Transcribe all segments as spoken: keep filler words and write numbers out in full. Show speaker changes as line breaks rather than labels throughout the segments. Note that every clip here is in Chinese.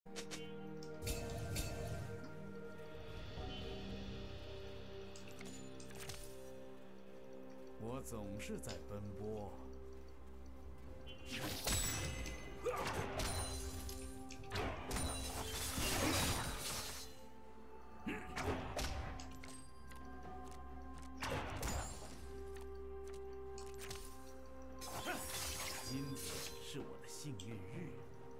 我总是在奔波。今天是我的幸运日。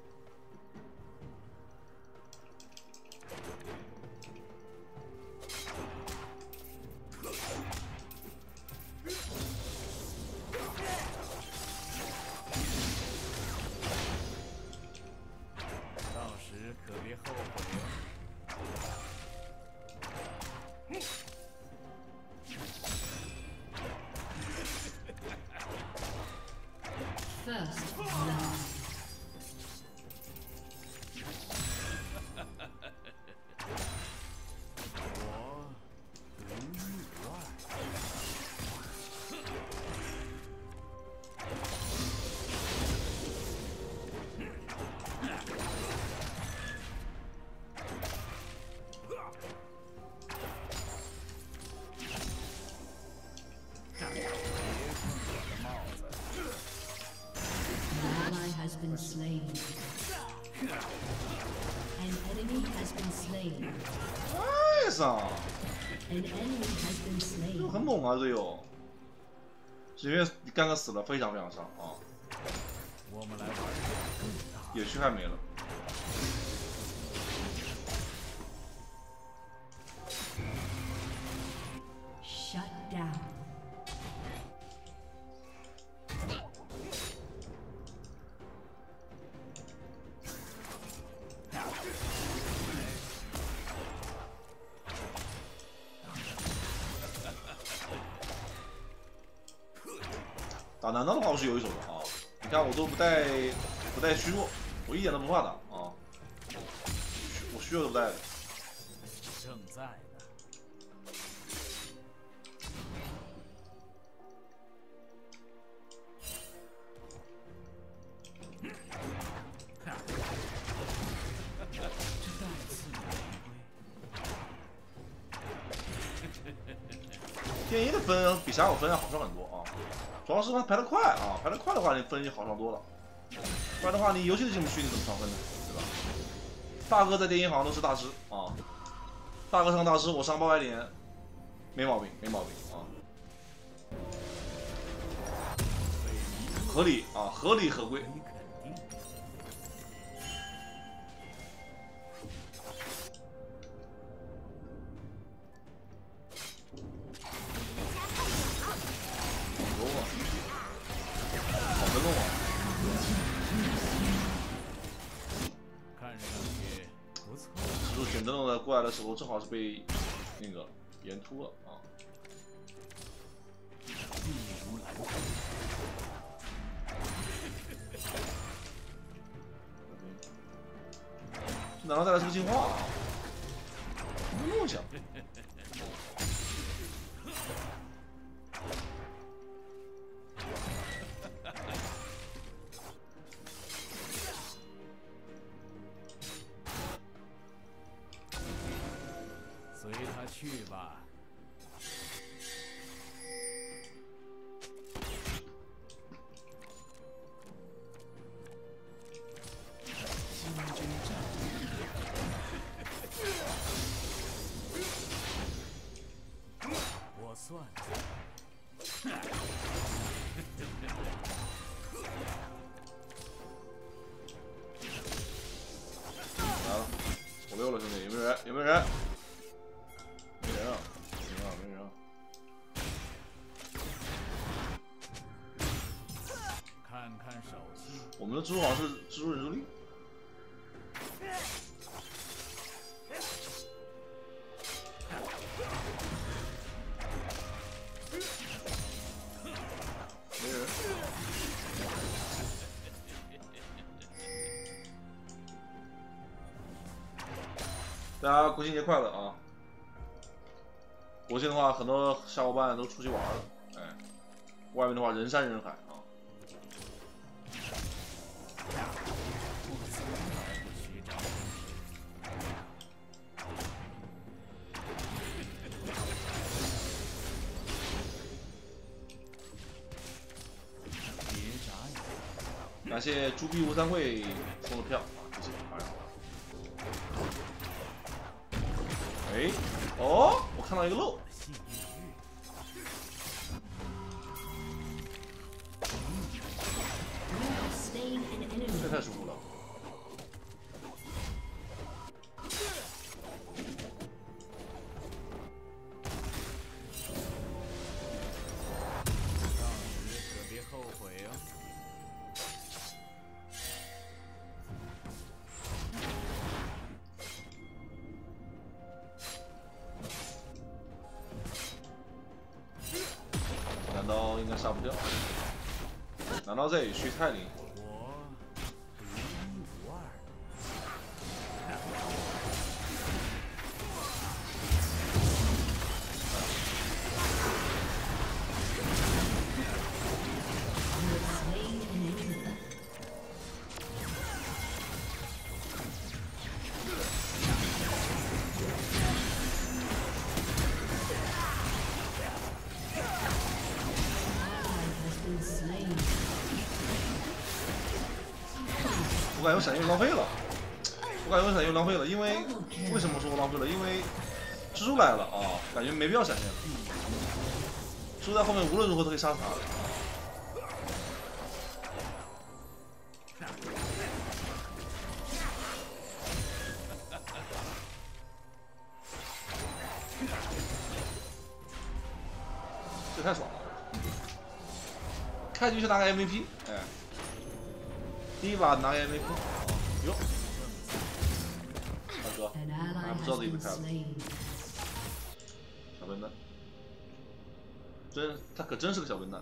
可别后悔
！First love。
我独一无二。
Has been slain. An enemy has been slain.
哎呀
An enemy has been slain.
很猛啊，队友！这边刚刚死了，非常非常伤啊！
我们来玩更大。
野区还没了。
Shut down.
打男刀的话，我是有一手的啊！你看我都不带不带虚弱，我一点都不怕打啊！我虚弱都不带的。
正在呢。
电音的分比峡谷分要好上很多啊！主要是它排得快啊，排得快的话，你分就好上多了。不然的话，你游戏都进不去，你怎么上分呢？对吧？大哥在电音行都是大师啊，大哥上大师，我上八百点，没毛病，没毛病啊，合理啊，合理合规。选灯笼的过来的时候，正好是被那个岩突了啊！难道带来是个进化啊？怎么那么强？
随他去吧。星君战，我算计。
来了，五六了，兄弟，有没有人？有没有人？ 没人啊，没人啊，没人啊！
看看手气。
我们的蜘蛛好像是蜘蛛忍术力。没人。大家国庆节快乐啊！ 国庆的话，很多小伙伴都出去玩了，哎，外面的话人山人海啊。 感谢猪逼吴三桂送的票啊，谢谢，当然。哎，哦，我看到一个漏。 这太舒服了。
可别后悔哦。
难道应该杀不掉？难道这里去泰林？ 我感觉我闪现浪费了，我感觉我闪现浪费了，因为为什么说我浪费了？因为蜘蛛来了啊，感觉没必要闪现了。蜘蛛在后面无论如何都可以杀死他的。这太爽了！开局就拿个 M V P， 哎。 第一把拿 M V P， 哟，大哥，还不知道自己被开了，小笨蛋，真他可真是个小笨蛋。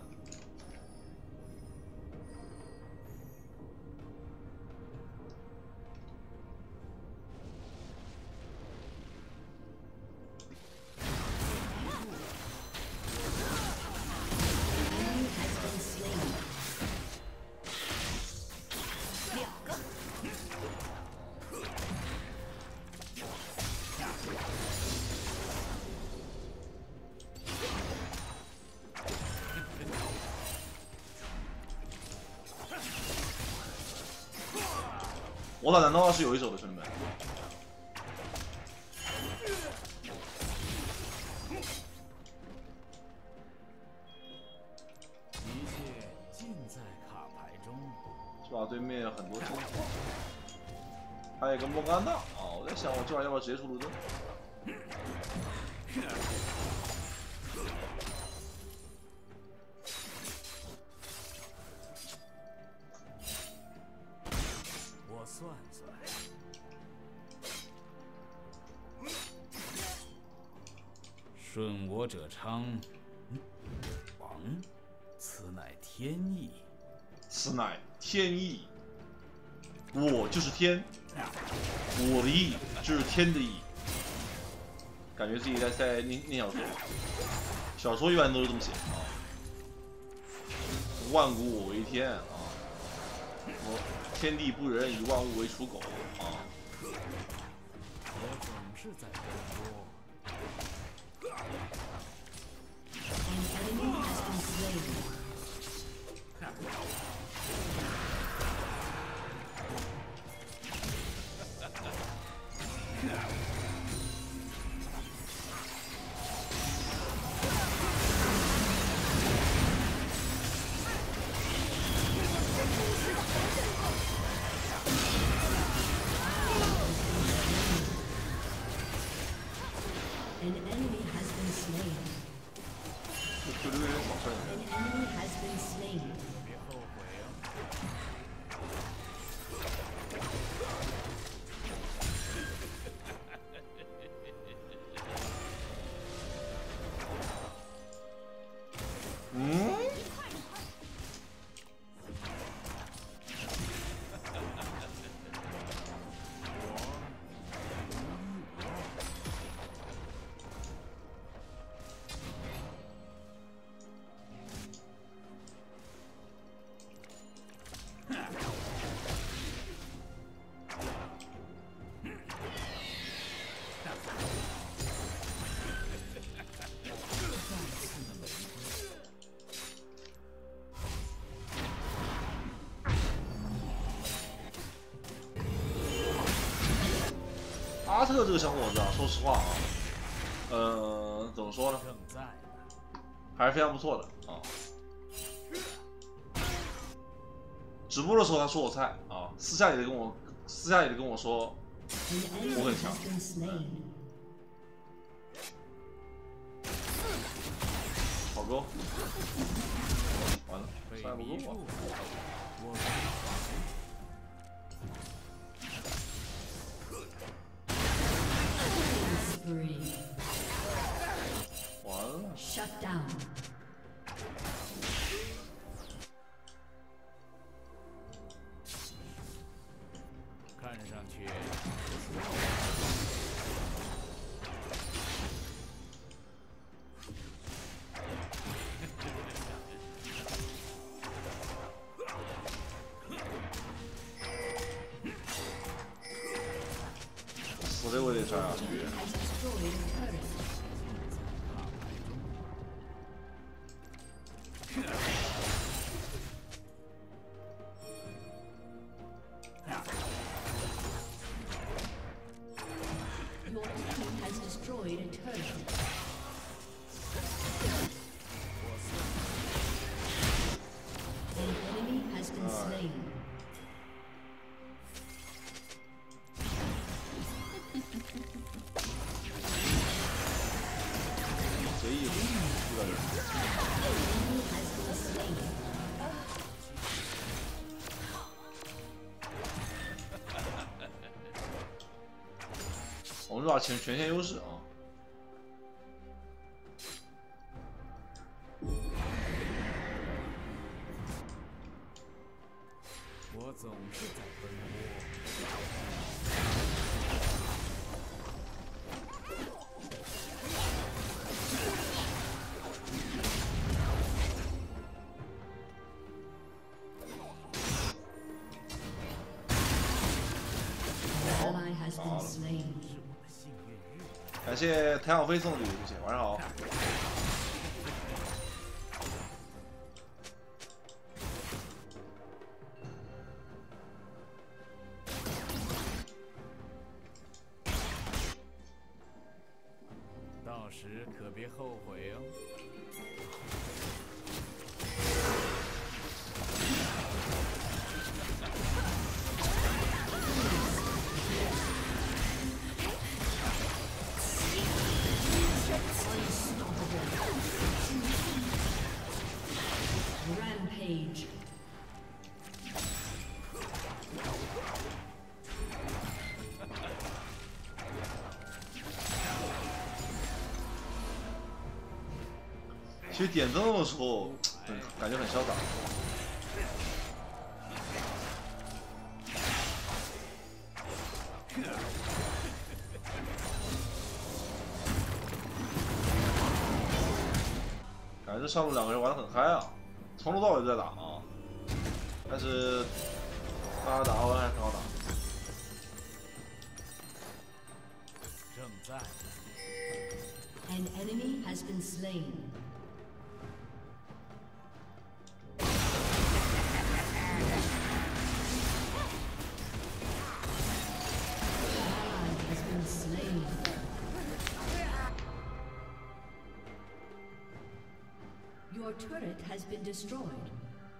我打难道是有一手的，兄弟们。
一切尽在卡牌中。
是吧？对面有很多金花，还有一个莫甘娜啊！我在想，我今晚要不要直接出卢登？
我算算，顺我者昌，王，此乃天意。
此乃天意，我就是天，我的意就是天的意。感觉自己在在念念小说，小说一般都是这么写啊。万古我为天啊，我天地不仁，以万物为刍狗啊。
我总是在奔波。
An enemy has been slain.
就留有点少分。
An enemy has been slain.
别后悔啊！
嗯？ 特这个小伙子啊，说实话啊，呃，怎么说呢？
正在呢。
还是非常不错的啊。直播的时候他说我菜啊，私下里跟我私下里跟我说
An enemy
我很强
has。been slain.
好哥，完了，
被
塞不够啊！
迷住了，我可以
Spree.
完了，
Shut down.
看上去。
死这我得摔下去。
Has destroyed a turret. Your team has destroyed a turret. An enemy has been slain.
谁意思？这个人。
Enemy has been slain.
我们这把全权限优势啊。
我总是在奔波。
An ally has been slain.
是我的幸运日。
感谢太阳飞送的礼物，谢谢，晚上好。
到时可别后悔哦。
Rampage.
其实点灯的时候，很感觉很潇洒。感觉这上路两个人玩得很嗨啊，从头到尾都在打啊。但是大家打完还是很好打。
正在。
An enemy has been slain. Ally has been slain. Your turret has been destroyed.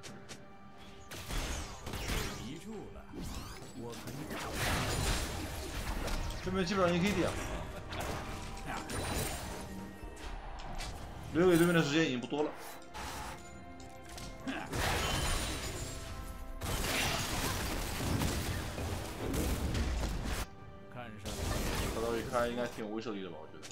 迷住了，我可以。
这边基本上你可以点了。 留给对面的时间已经不多了。
看上去
大刀一开应该挺有威慑力的吧？我觉得。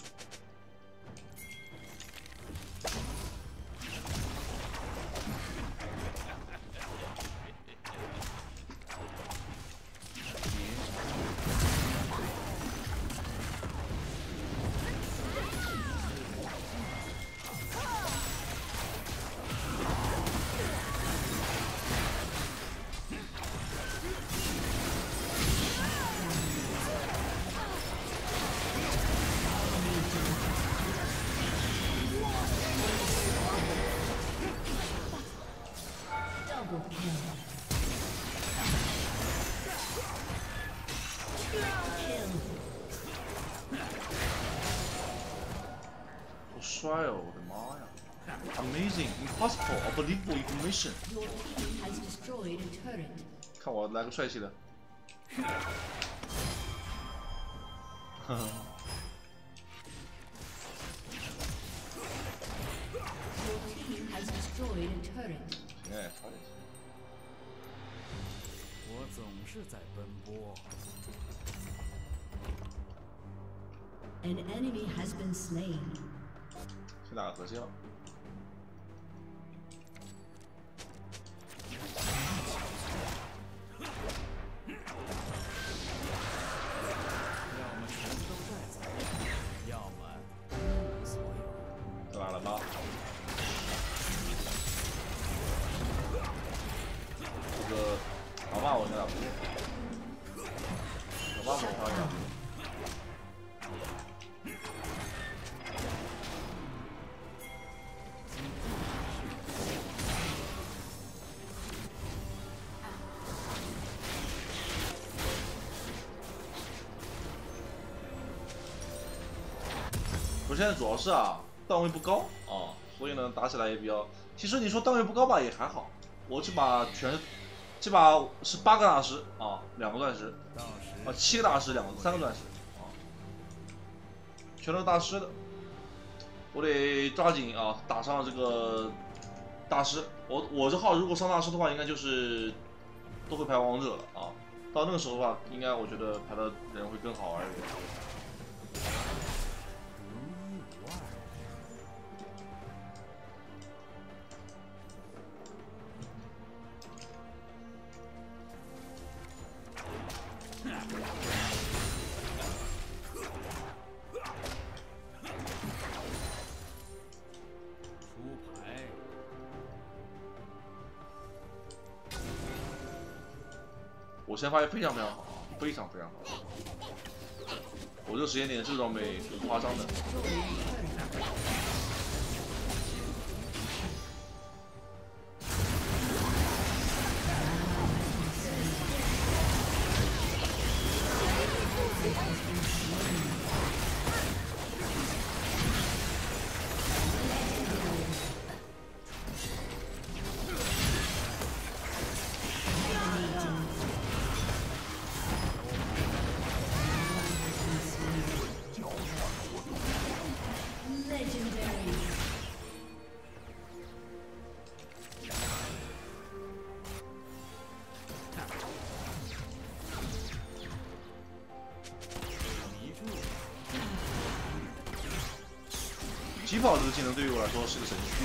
好帅哦！我的妈呀 ！Amazing, impossible, unbelievable information。
Your team has destroyed a turret.
看我来个帅气的。呵呵。
Your team has destroyed a turret.
哎，差点。
我总是在奔波。
An enemy has been slain.
先打个核心了。
要么全都带走，要么一无所有。
这来了吗？这个老爸我先打不过，老爸我上一下。 我现在主要是啊，段位不高啊，所以呢打起来也比较。其实你说段位不高吧，也还好。我这把全，这把是八个大师啊，两个钻石，啊七个大师，两个三个钻石啊，全都是大师的。我得抓紧啊，打上这个大师。我我这号如果上大师的话，应该就是都会排王者了啊。到那个时候的话，应该我觉得排的人会更好玩一点。 我现在发现非常非常好，非常非常好。我这个时间点这装备很夸张的。疾跑这个技能对于我来说是个神器，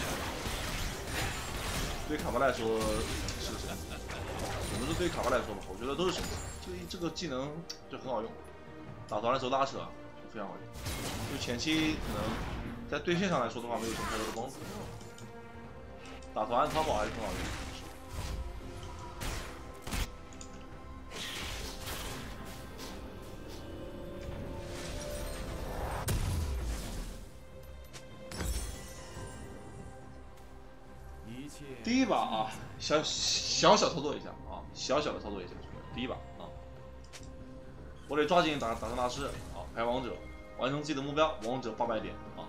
对卡巴来说是个神器。我们说对卡巴来说吧，我觉得都是神器。这这个技能就很好用，打团的时候拉扯就非常好用。就前期可能在对线上来说的话，没有什么太多的帮助，打团淘宝还是很好用。 第一把啊，小小小操作一下啊，小小的操作一下，第一把啊，我得抓紧打打上大师啊，排王者，完成自己的目标，王者八百点啊。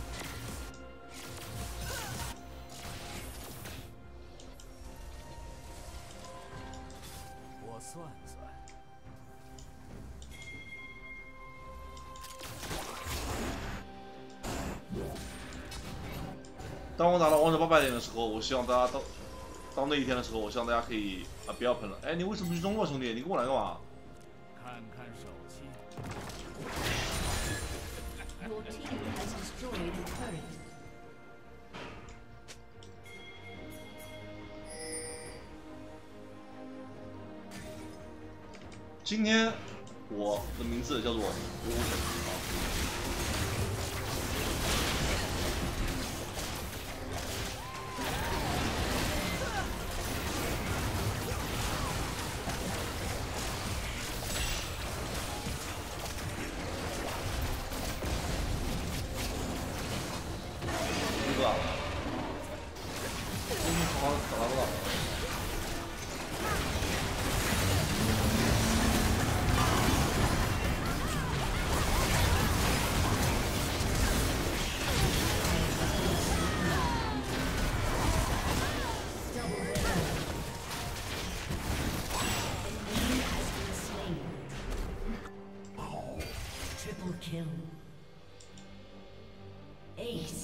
我算算。
当我打到王者八百点的时候，我希望大家到到那一天的时候，我希望大家可以啊不要喷了。哎，你为什么去中国，兄弟？你跟我来干嘛？
看看手气。
Your team has destroyed a turret.
今天我的名字叫做吴神啊。 不打了，终于好好打到了。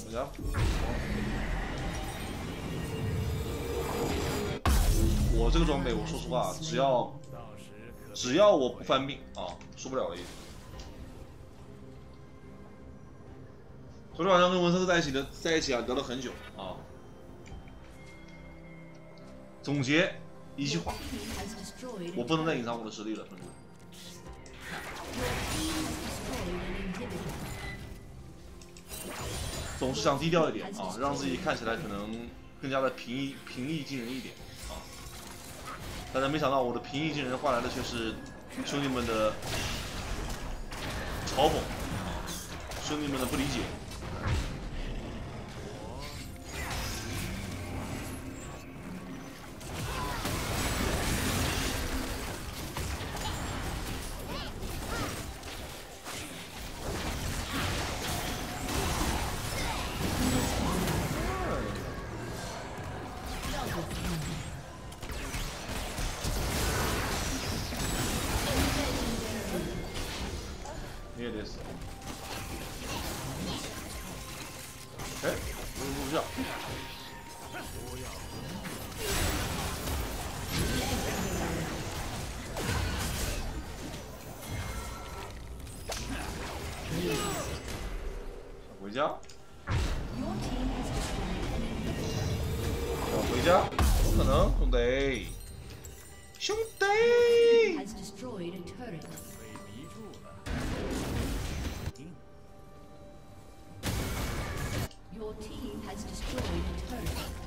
回家。我这个装备，我说实话，只要只要我不犯病啊，输不了了已经。昨天晚上跟文森特在一起的，在一起啊，聊了很久啊。总结一句话，我不能再隐藏我的实力了，兄弟们。总是想低调一点啊，让自己看起来可能更加的平易平易近人一点啊。但是没想到我的平易近人换来的却是兄弟们的嘲讽，兄弟们的不理解。你也得死。哎，不不这样。想回家？想回家？不可能，兄弟！兄弟！
has destroyed a turret.
被逼住了。嗯，
Your team has destroyed a turret.